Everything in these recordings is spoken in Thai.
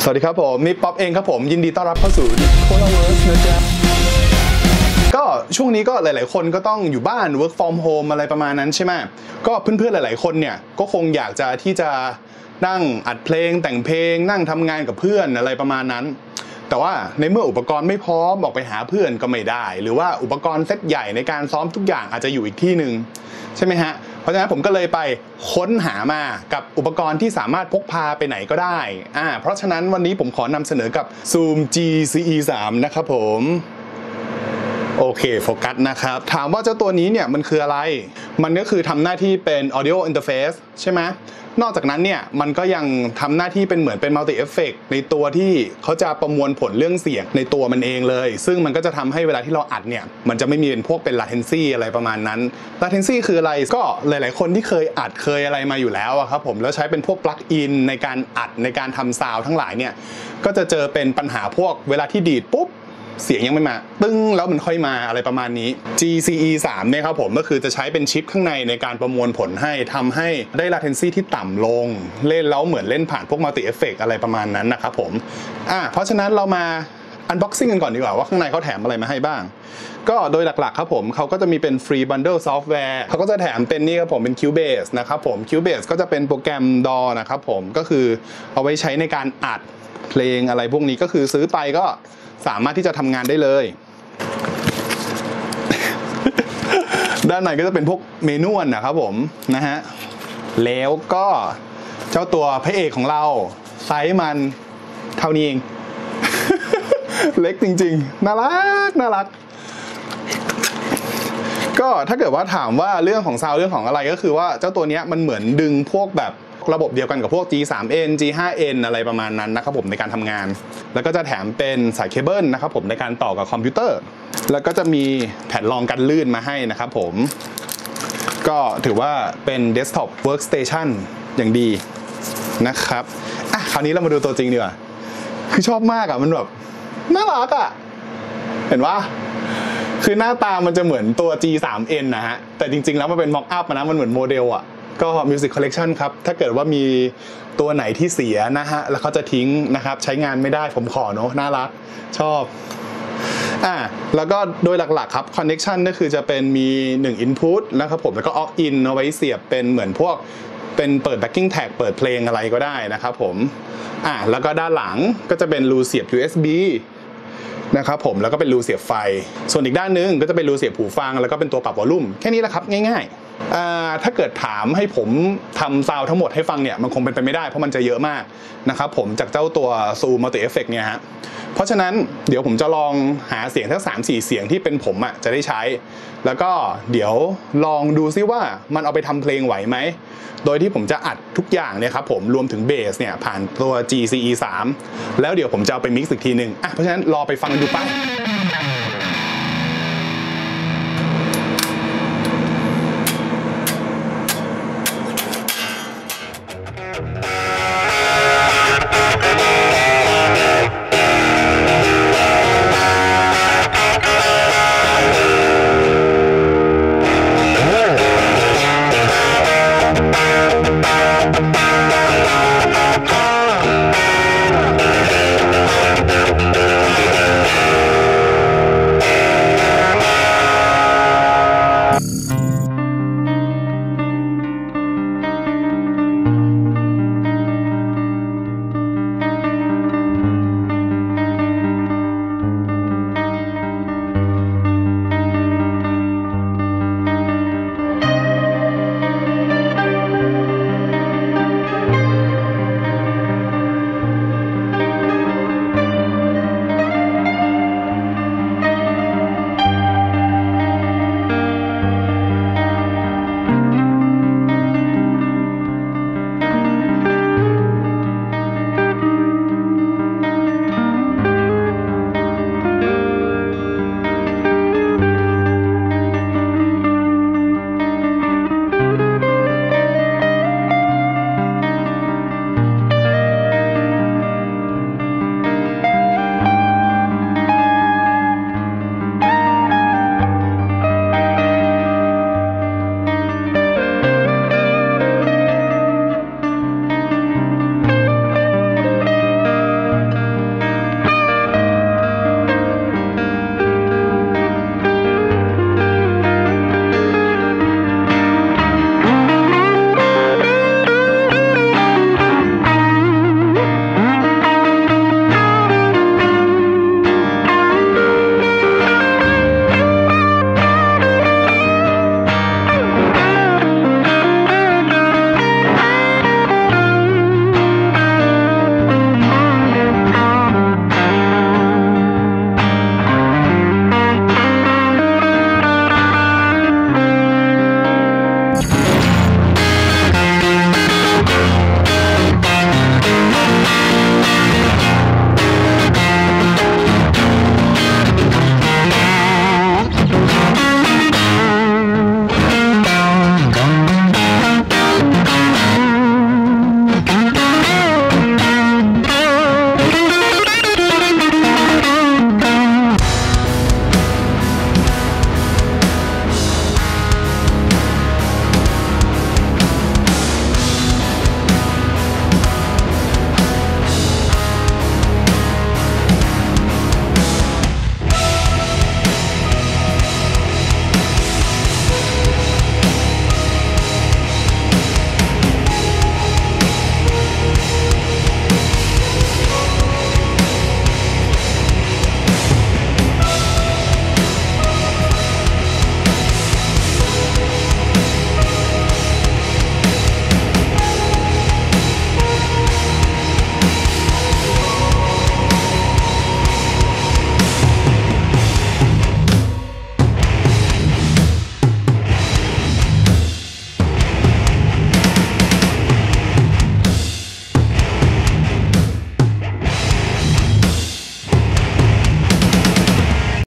สวัสดีครับผมนี่ป๊อปเองครับผมยินดีต้อนรับเข้าสู่โคลาเวิร์สนะจ๊ะก็ช่วงนี้ก็หลายๆคนก็ต้องอยู่บ้าน work from home อะไรประมาณนั้นใช่ไหมก็เพื่อนๆหลายๆคนเนี่ยก็คงอยากจะที่จะนั่งอัดเพลงแต่งเพลงนั่งทำงานกับเพื่อนอะไรประมาณนั้นแต่ว่าในเมื่ออุปกรณ์ไม่พร้อมออกไปหาเพื่อนก็ไม่ได้หรือว่าอุปกรณ์เซตใหญ่ในการซ้อมทุกอย่างอาจจะอยู่อีกที่หนึ่งใช่ไหมฮะเพราะฉะนั้นผมก็เลยไปค้นหามากับอุปกรณ์ที่สามารถพกพาไปไหนก็ได้เพราะฉะนั้นวันนี้ผมขอนำเสนอกับ Zoom GCE3 นะครับผมโอเคโฟกัสนะครับถามว่าเจ้าตัวนี้เนี่ยมันคืออะไรมันก็คือทำหน้าที่เป็น audio interface ใช่ไหมนอกจากนั้นเนี่ยมันก็ยังทำหน้าที่เป็นเหมือนเป็น multi effect ในตัวที่เขาจะประมวลผลเรื่องเสียงในตัวมันเองเลยซึ่งมันก็จะทำให้เวลาที่เราอัดเนี่ยมันจะไม่มีเป็นพวกเป็น latency อะไรประมาณนั้น latency คืออะไรก็หลายๆคนที่เคยอัดเคยอะไรมาอยู่แล้วครับผมแล้วใช้เป็นพวก plug in ในการอัดในการทำซาวด์ทั้งหลายเนี่ยก็จะเจอเป็นปัญหาพวกเวลาที่ดีดปุ๊บเสียงยังไม่มาตึ้งแล้วมันค่อยมาอะไรประมาณนี้ GCE3 เนี่ยครับผมก็คือจะใช้เป็นชิปข้างในในการประมวลผลให้ทำให้ได้ latency ที่ต่ำลงเล่นแล้วเหมือนเล่นผ่านพวก multi effect อะไรประมาณนั้นนะครับผมเพราะฉะนั้นเรามา unboxing กันก่อนดีกว่าว่าข้างในเขาแถมอะไรมาให้บ้างก็โดยหลักๆครับผมเขาก็จะมีเป็น free bundle software เขาก็จะแถมเป็นนี่ครับผมเป็น Cubase นะครับผม Cubase ก็จะเป็นโปรแกรม DAW นะครับผมก็คือเอาไว้ใช้ในการอัดเพลงอะไรพวกนี้ก็คือซื้อไปก็สามารถที่จะทำงานได้เลยด้านในก็จะเป็นพวกเมนูนะครับผมนะฮะแล้วก็เจ้าตัวพระเอกของเราไซส์มันเท่านี้เอง เล็กจริงๆน่ารักก็ถ้าเกิดว่าถามว่าเรื่องของซาวด์เรื่องของอะไรก็คือว่าเจ้าตัวนี้มันเหมือนดึงพวกแบบระบบเดียวกันกับพวก G3N G5N อะไรประมาณนั้นนะครับผมในการทำงานแล้วก็จะแถมเป็นสายเคเบิลนะครับผมในการต่อกับคอมพิวเตอร์แล้วก็จะมีแผ่นรองกันลื่นมาให้นะครับผมก็ถือว่าเป็น Desktop Workstation อย่างดีนะครับคราวนี้เรามาดูตัวจริงดีกว่าคือชอบมากมันแบบน่ารักเห็นว่าคือหน้าตามันจะเหมือนตัว G3N นะฮะแต่จริงๆแล้วมันเป็น mock up นะมันเหมือนโมเดลก็ Music Collection ครับถ้าเกิดว่ามีตัวไหนที่เสียนะฮะแล้วเขาจะทิ้งนะครับใช้งานไม่ได้ผมขอเนาะน่ารักชอบแล้วก็โดยหลักๆครับ Connection ก็คือจะเป็นมี1 Input นะครับผมแล้วก็ Aux in เอาไว้เสียบเป็นเหมือนพวกเป็นเปิด backing tag เปิดเพลงอะไรก็ได้นะครับผมแล้วก็ด้านหลังก็จะเป็นรูเสียบ USBนะครับผมแล้วก็เป็นรูเสียบไฟส่วนอีกด้านนึงก็จะเป็นรูเสียบหูฟังแล้วก็เป็นตัวปรับวอลลุ่มแค่นี้แหละครับง่ายๆถ้าเกิดถามให้ผมทำซาวด์ทั้งหมดให้ฟังเนี่ยมันคงเป็นไปไม่ได้เพราะมันจะเยอะมากนะครับผมจากเจ้าตัว Zoom Multi Effect เนี่ยฮะเพราะฉะนั้นเดี๋ยวผมจะลองหาเสียงทั้ง 3-4 เสียงที่เป็นผมจะได้ใช้แล้วก็เดี๋ยวลองดูซิว่ามันเอาไปทำเพลงไหวไหมโดยที่ผมจะอัดทุกอย่างเนี่ยครับผมรวมถึงเบสเนี่ยผ่านตัว GCE3 แล้วเดี๋ยวผมจะเอาไปมิกซ์อีกทีนึงเพราะฉะนั้นรอไปฟังดูไป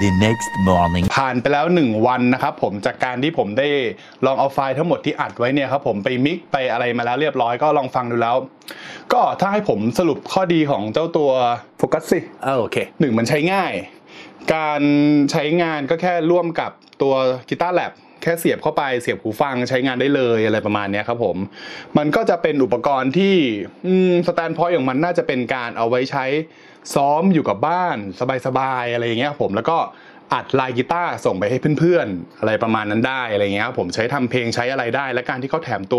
the next morning ผ่านไปแล้ว1วันนะครับผมจากการที่ผมได้ลองเอาไฟล์ทั้งหมดที่อัดไว้เนี่ยครับผมไปมิกไปอะไรมาแล้วเรียบร้อยก็ลองฟังดูแล้วก็ถ้าให้ผมสรุปข้อดีของเจ้าตัวโฟกัสสิโอเค1มันใช้ง่ายการใช้งานก็แค่ร่วมกับตัวกีตาร์แล็บแค่เสียบเข้าไปเสียบหูฟังใช้งานได้เลยอะไรประมาณนี้ครับผมมันก็จะเป็นอุปกรณ์ที่สแตนด์พอยต์ของมันน่าจะเป็นการเอาไว้ใช้ซ้อมอยู่กับบ้านสบายๆอะไรอย่างเงี้ยผมแล้วก็อัดลายกีตาร์ส่งไปให้เพื่อนๆอะไรประมาณนั้นได้อะไรเงี้ยผมใช้ทำเพลงใช้อะไรได้และการที่เขาแถมตัว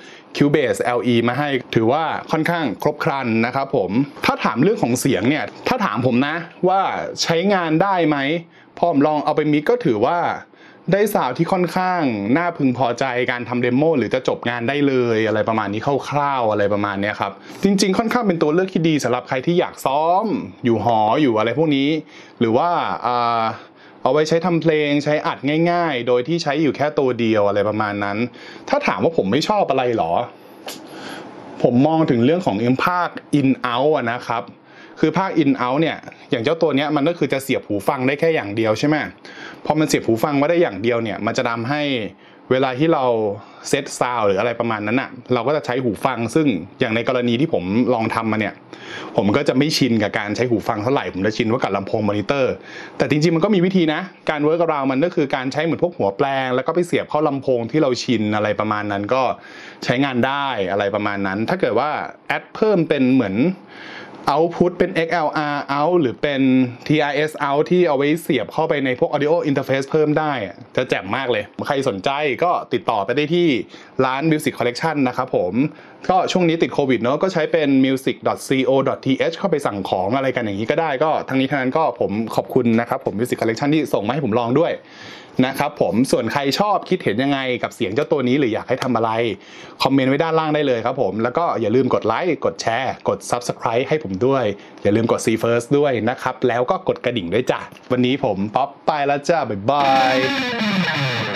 Cubase LE มาให้ถือว่าค่อนข้างครบครันนะครับผมถ้าถามเรื่องของเสียงเนี่ยถ้าถามผมนะว่าใช้งานได้ไหมพอผมลองเอาไปมิกก็ถือว่าได้ซาวด์ที่ค่อนข้างน่าพึงพอใจการทำเดโมหรือจะจบงานได้เลยอะไรประมาณนี้คร่าวๆอะไรประมาณนี้ครับจริงๆค่อนข้างเป็นตัวเลือกที่ดีสำหรับใครที่อยากซ้อมอยู่หออยู่อะไรพวกนี้หรือว่าเอาไว้ใช้ทำเพลงใช้อัดง่ายๆโดยที่ใช้อยู่แค่ตัวเดียวอะไรประมาณนั้นถ้าถามว่าผมไม่ชอบอะไรหรอผมมองถึงเรื่องของภาค in out นะครับคือภาค in out เนี่ยอย่างเจ้าตัวเนี้ยมันก็คือจะเสียบหูฟังได้แค่อย่างเดียวใช่ไหมพอมันเสียบหูฟังมาได้อย่างเดียวเนี่ยมันจะทำให้เวลาที่เราเซตซาวด์หรืออะไรประมาณนั้นอ่ะเราก็จะใช้หูฟังซึ่งอย่างในกรณีที่ผมลองทำมาเนี่ยผมก็จะไม่ชินกับการใช้หูฟังเท่าไหร่ผมจะชินว่ากับลำโพงมอนิเตอร์แต่จริงๆมันก็มีวิธีนะการเวิร์กอราวด์มันก็คือการใช้เหมือนพวกหัวแปลงแล้วก็ไปเสียบเข้าลำโพงที่เราชินอะไรประมาณนั้นก็ใช้งานได้อะไรประมาณนั้นถ้าเกิดว่าแอดเพิ่มเป็นเหมือนoutput เป็น XLR out หรือเป็น TRS out ที่เอาไว้เสียบเข้าไปในพวก audio interface เพิ่มได้จะแจ่มมากเลยใครสนใจก็ติดต่อไปได้ที่ร้าน Music Collection นะครับผมก็ช่วงนี้ติดโควิดเนอะก็ใช้เป็น music.co.th เข้าไปสั่งของอะไรกันอย่างนี้ก็ได้ก็ทั้งนี้ทั้งนั้นก็ผมขอบคุณนะครับผม Music Collection ที่ส่งมาให้ผมลองด้วยนะครับผมส่วนใครชอบคิดเห็นยังไงกับเสียงเจ้าตัวนี้หรืออยากให้ทำอะไรคอมเมนต์ไว้ด้านล่างได้เลยครับผมแล้วก็อย่าลืมกดไลค์กดแชร์กด Subscribe ให้ผมด้วยอย่าลืมกด See First ด้วยนะครับแล้วก็กดกระดิ่งด้วยจ้ะวันนี้ผมป๊อปไปแล้วจ้าบ๊ายบาย